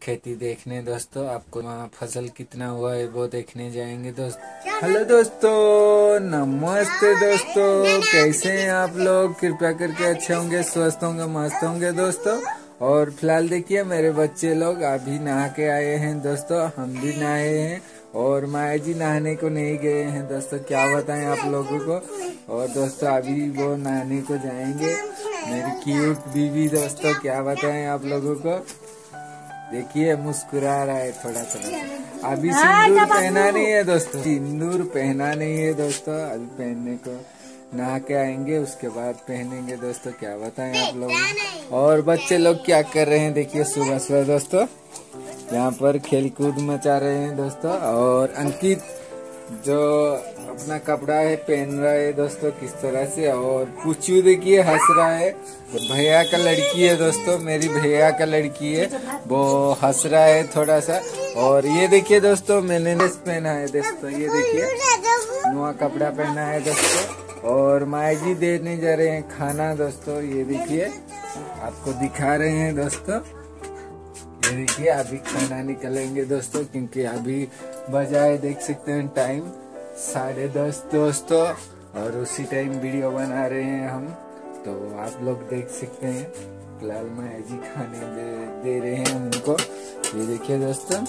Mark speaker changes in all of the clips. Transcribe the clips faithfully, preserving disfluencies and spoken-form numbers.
Speaker 1: खेती देखने दोस्तों। आपको वहाँ फसल कितना हुआ है वो देखने जाएंगे दोस्तों। हेलो दोस्तों, नमस्ते दोस्तों, कैसे हैं आप लोग? कृपया करके अच्छे होंगे, स्वस्थ होंगे, मस्त होंगे दोस्तों। और फिलहाल देखिए मेरे बच्चे लोग अभी नहा के आए हैं दोस्तों, हम भी नहाए हैं और माया जी नहाने को नहीं गए हैं दोस्तों। क्या बताएं आप लोगों को। और दोस्तों अभी वो नहाने को जाएंगे। मेरी क्यूट बीवी दोस्तों, क्या बताएं आप लोगों को। देखिए मुस्कुरा रहा है थोड़ा थोड़ा। अभी सिंदूर पहना नहीं है दोस्तों, सिंदूर पहना नहीं है दोस्तों। अभी पहनने को नहा के आएंगे, उसके बाद पहनेंगे दोस्तों। क्या बताएं आप लोग। और बच्चे लोग क्या कर रहे हैं देखिए सुबह सुबह दोस्तों, यहाँ पर खेल कूद मचा रहे हैं दोस्तों। और अंकित जो अपना कपड़ा है पहन रहा है दोस्तों किस तरह से। और पुचू देखिए हंस रहा है, भैया का लड़की है दोस्तों, मेरी भैया का लड़की है, वो हंस रहा है थोड़ा सा। और ये देखिए दोस्तों मैंने ड्रेस पहना है दोस्तों, ये देखिए नया कपड़ा पहना है दोस्तों। और माया जी देने जा रहे हैं खाना दोस्तों, ये देखिए आपको दिखा रहे हैं दोस्तों। ये देखिए अभी खाना निकलेंगे दोस्तों, क्योंकि अभी बजा है देख सकते हैं टाइम साढ़े दस दोस्तों। और उसी टाइम वीडियो बना रहे हैं हम, तो आप लोग देख सकते हैं। फिलहाल माया जी खाने दे, दे रहे हैं उनको। ये देखिए दोस्तों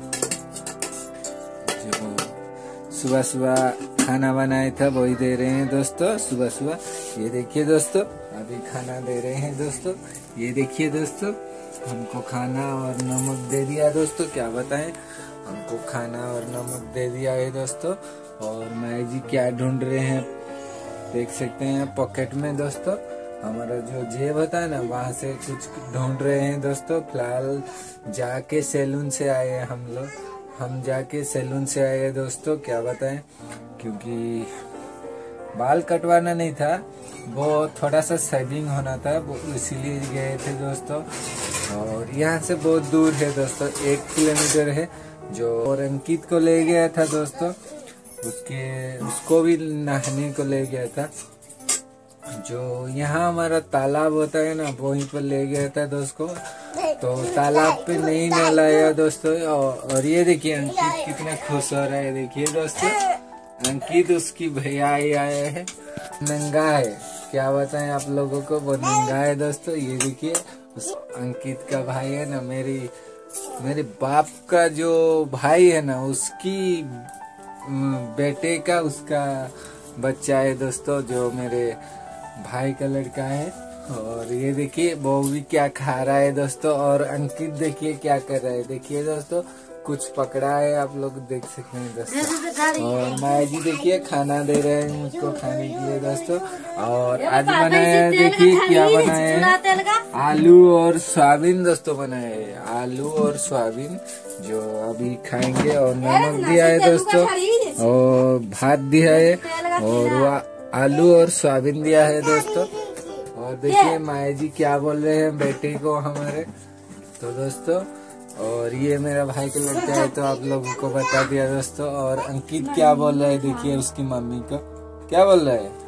Speaker 1: जो सुबह सुबह खाना बनाया था वही दे रहे हैं दोस्तों सुबह सुबह। ये देखिए दोस्तों अभी खाना दे रहे हैं दोस्तों। ये देखिए दोस्तों हमको खाना और नमक दे दिया दोस्तों। क्या बताएं, हमको खाना और नमक दे दिया है दोस्तों। और माया जी क्या ढूंढ रहे हैं देख सकते हैं पॉकेट में दोस्तों। हमारा जो जेब होता है ना वहाँ से कुछ ढूंढ रहे हैं दोस्तों। फिलहाल जाके सैलून से आए हैं हम लोग, हम जाके सैलून से आए हैं दोस्तों। क्या बताएं, क्योंकि बाल कटवाना नहीं था, वो थोड़ा सा सेविंग होना था, वो इसीलिए गए थे दोस्तों। और यहाँ से बहुत दूर है दोस्तों, एक किलोमीटर है जो। और अंकित को ले गया था दोस्तों, उसके उसको भी नहाने को ले गया था। जो यहाँ हमारा तालाब होता है ना वहीं पर ले गया था दोस्त को, तो तालाब पे नहीं नहलाया दोस्तों। और ये देखिए अंकित कितना खुश हो रहा है, देखिए दोस्तों अंकित उसकी भैया आई आए है, नंगा है। क्या बताएं आप लोगों को, वो नंगा है दोस्तों। ये देखिए उस अंकित का भाई है ना, मेरी मेरे बाप का जो भाई है ना उसकी बेटे का उसका बच्चा है दोस्तों, जो मेरे भाई का लड़का है। और ये देखिए वो भी क्या खा रहा है दोस्तों। और अंकित देखिए क्या कर रहा है, देखिए दोस्तों कुछ पकड़ा है, आप लोग देख सकते हैं दोस्तों। और माया जी देखिए खाना दे रहे हैं मुझको खाने के लिए दोस्तों। और आज बनाया है देखिए क्या बनाया है, आलू और सोयाबीन दोस्तों बनाए है, आलू और सोयाबीन जो अभी खाएंगे। और नमक दिया है दोस्तों, और भात दिया है, और वह आलू और सोयाबीन दिया है दोस्तों। और देखिए माया जी क्या बोल रहे हैं बेटे को हमारे तो दोस्तों। और ये मेरा भाई का लड़का है, तो आप लोगों को बता दिया दोस्तों। और अंकित क्या बोल रहा है देखिए उसकी मम्मी को, क्या बोल रहा है,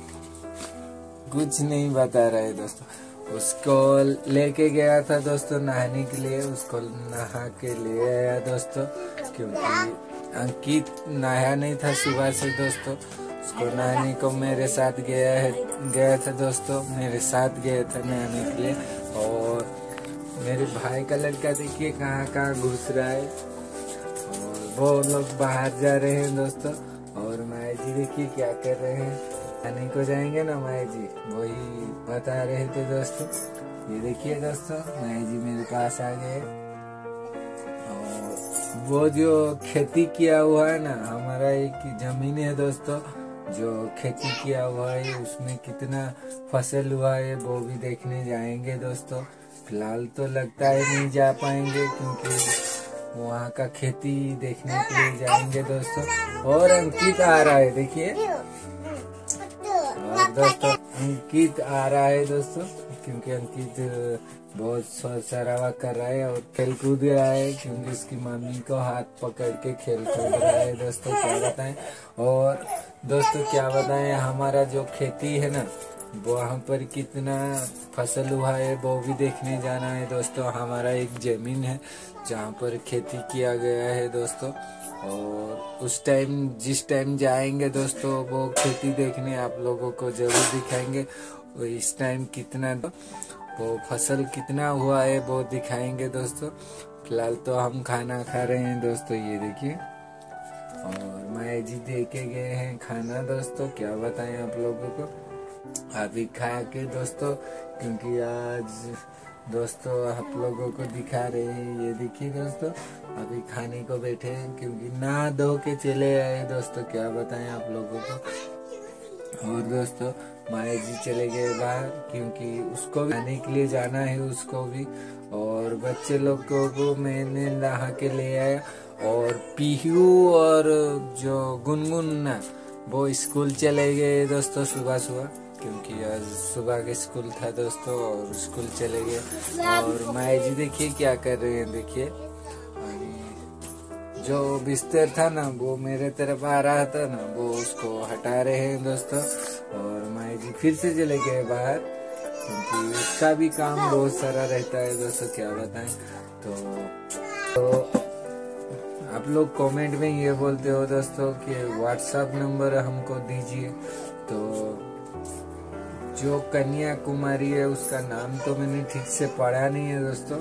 Speaker 1: कुछ नहीं बता रहा है दोस्तों। उसको लेके गया था दोस्तों नहाने के लिए, उसको नहा के ले आया दोस्तों, क्योंकि अंकित नहाया नहीं था सुबह से दोस्तों। उसको नहाने को मेरे साथ गया है गया था दोस्तों, मेरे साथ गया था नहाने के लिए। और मेरे भाई का लड़का देखिए कहाँ कहाँ घुस रहा है, और वो लोग बाहर जा रहे हैं दोस्तों। और माया जी देखिए क्या कर रहे हैं, खाने को जाएंगे ना माया जी, वही बता रहे थे दोस्तों। ये देखिए दोस्तों माया जी मेरे पास आ गए। और वो जो खेती किया हुआ है ना, हमारा एक जमीन है दोस्तों जो खेती किया हुआ है, उसमें कितना फसल हुआ है वो भी देखने जाएंगे दोस्तों। फिलहाल तो लगता है नहीं जा पाएंगे, क्योंकि वहाँ का खेती देखने के लिए जाएंगे दोस्तों। और अंकित आ रहा है देखिए, और दोस्तों अंकित आ रहा है दोस्तों, क्योंकि अंकित बहुत सरावा कर रहा है और खेल कूद रहा है, क्योंकि उसकी मम्मी को हाथ पकड़ के खेल कूद रहा है दोस्तों। क्या बताएं। और दोस्तों क्या बताएं, हमारा जो खेती है ना वहाँ पर कितना फसल हुआ है वो भी देखने जाना है दोस्तों। हमारा एक जमीन है जहाँ पर खेती किया गया है दोस्तों, और उस टाइम जिस टाइम जाएंगे दोस्तों वो खेती देखने आप लोगों को जरूर दिखाएंगे। और इस टाइम कितना वो फसल कितना हुआ है वो दिखाएंगे दोस्तों। फिलहाल तो हम खाना खा रहे हैं दोस्तों, ये देखिए। और माया जी दे के गए हैं खाना दोस्तों, क्या बताएं आप लोगों को। अभी खा के दोस्तों, क्योंकि आज दोस्तों आप लोगों को दिखा रहे हैं, ये देखिए दोस्तों। अभी खाने को बैठे हैं, क्योंकि नहा धो के चले आए दोस्तों, क्या बताएं आप लोगों को। और दोस्तों माया जी चले गए बाहर, क्योंकि उसको भी खाने के लिए जाना है उसको भी। और बच्चे लोग को मैंने नहा के ले आया, और पीहू और जो गुनगुन ना वो स्कूल चले गए दोस्तों सुबह सुबह, क्योंकि आज सुबह का स्कूल था दोस्तों, और स्कूल चले गए। और माया जी देखिए क्या कर रहे हैं, देखिए। जो बिस्तर था ना वो मेरे तरफ आ रहा था ना, वो उसको हटा रहे हैं दोस्तों। और माया जी फिर से चले गए बाहर, क्योंकि उसका भी काम बहुत सारा रहता है दोस्तों, क्या बताएं। तो, तो आप लोग कमेंट में ये बोलते हो दोस्तों कि व्हाट्सएप नंबर हमको दीजिए। तो जो कन्याकुमारी है उसका नाम तो मैंने ठीक से पढ़ा नहीं है दोस्तों।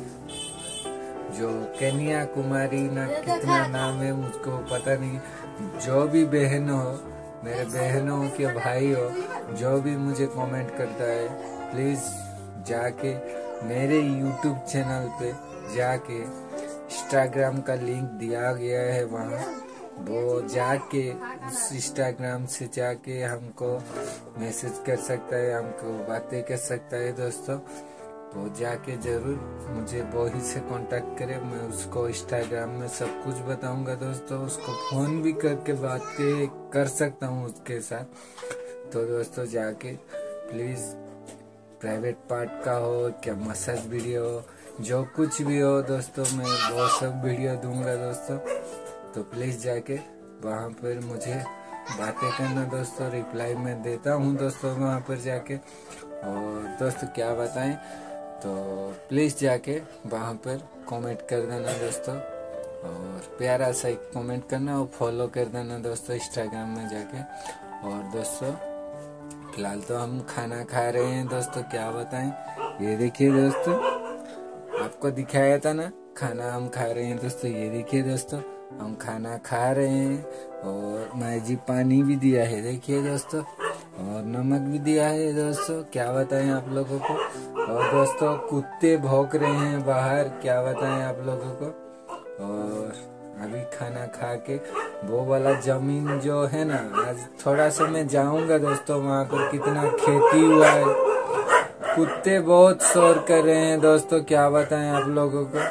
Speaker 1: जो कन्याकुमारी ना कितना नाम है मुझको पता नहीं। जो भी बहन हो, मेरे बहनों के भाई हो, जो भी मुझे कमेंट करता है, प्लीज जाके मेरे यूट्यूब चैनल पे जाके इंस्टाग्राम का लिंक दिया गया है, वहाँ वो जाके उस इंस्टाग्राम से जाके हमको मैसेज कर सकता है, हमको बातें कर सकता है दोस्तों। तो जाके जरूर मुझे वही से कांटेक्ट करे, मैं उसको इंस्टाग्राम में सब कुछ बताऊंगा दोस्तों। उसको फोन भी करके बातें कर सकता हूँ उसके साथ। तो दोस्तों जाके प्लीज प्राइवेट पार्ट का हो क्या मसाज वीडियो हो, जो कुछ भी हो दोस्तों, मैं वो सब वीडियो दूंगा दोस्तों। तो प्लीज जाके वहाँ पर मुझे बातें करना दोस्तों, रिप्लाई मैं देता हूँ दोस्तों वहाँ पर जाके। और दोस्तों क्या बताएं, तो प्लीज जाके वहाँ पर कमेंट कर देना दोस्तों, और प्यारा सा एक कमेंट करना और फॉलो कर देना दोस्तों इंस्टाग्राम में जाके। और दोस्तों फिलहाल तो हम खाना खा रहे हैं दोस्तों, क्या बताएं। ये देखिए दोस्तों, आपको दिखाया था ना खाना हम खा रहे हैं दोस्तों, ये देखिए दोस्तों हम खाना खा रहे हैं। और माया जी पानी भी दिया है देखिए दोस्तों, और नमक भी दिया है दोस्तों, क्या बताएं आप लोगों को। और दोस्तों कुत्ते भौंक रहे हैं बाहर, क्या बताएं आप लोगों को। और अभी खाना खा के वो वाला जमीन जो है ना, आज थोड़ा सा मैं जाऊंगा दोस्तों वहाँ पर, कितना खेती हुआ है। कुत्ते बहुत शोर कर रहे हैं दोस्तों, क्या बताएं आप लोगों को।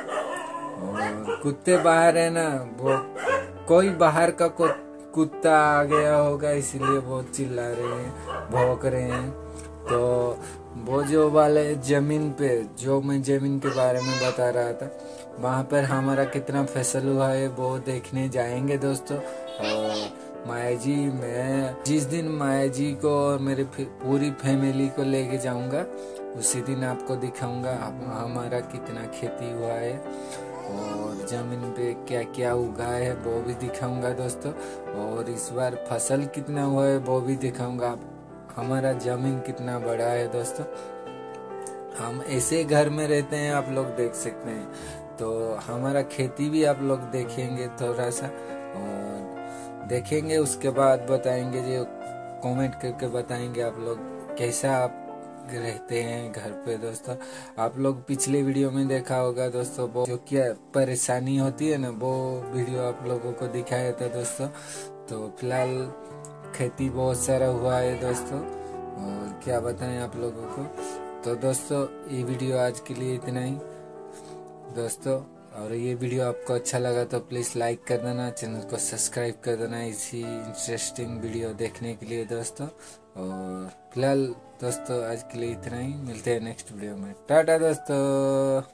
Speaker 1: और कुत्ते बाहर है ना, वो कोई बाहर का कुत्ता आ गया होगा, इसीलिए वो चिल्ला रहे हैं, भौंक रहे हैं। तो वो जो वाले जमीन पे, जो मैं जमीन के बारे में बता रहा था, वहाँ पर हमारा कितना फसल हुआ है वो देखने जाएंगे दोस्तों। और माया जी, मैं जिस दिन माया जी को और मेरे पूरी फैमिली को लेके जाऊंगा, उसी दिन आपको दिखाऊंगा हमारा कितना खेती हुआ है, और जमीन पे क्या क्या उगा है वो भी दिखाऊंगा दोस्तों। और इस बार फसल कितना हुआ है वो भी दिखाऊंगा, हमारा जमीन कितना बड़ा है दोस्तों। हम ऐसे घर में रहते हैं, आप लोग देख सकते हैं। तो हमारा खेती भी आप लोग देखेंगे थोड़ा सा, और देखेंगे उसके बाद बताएंगे, जो कमेंट करके बताएंगे आप लोग कैसा आप रहते हैं घर पे दोस्तों। आप लोग पिछले वीडियो में देखा होगा दोस्तों, वो जो क्या परेशानी होती है ना, वो वीडियो आप लोगों को दिखाया था दोस्तों। तो फिलहाल खेती बहुत सारा हुआ है दोस्तों, और क्या बताएं आप लोगों को। तो दोस्तों ये वीडियो आज के लिए इतना ही दोस्तों। और ये वीडियो आपको अच्छा लगा तो प्लीज लाइक कर देना, चैनल को सब्सक्राइब कर देना इसी इंटरेस्टिंग वीडियो देखने के लिए दोस्तों। और फिलहाल दोस्तों आज के लिए इतना ही, मिलते हैं नेक्स्ट वीडियो में। टाटा दोस्तों।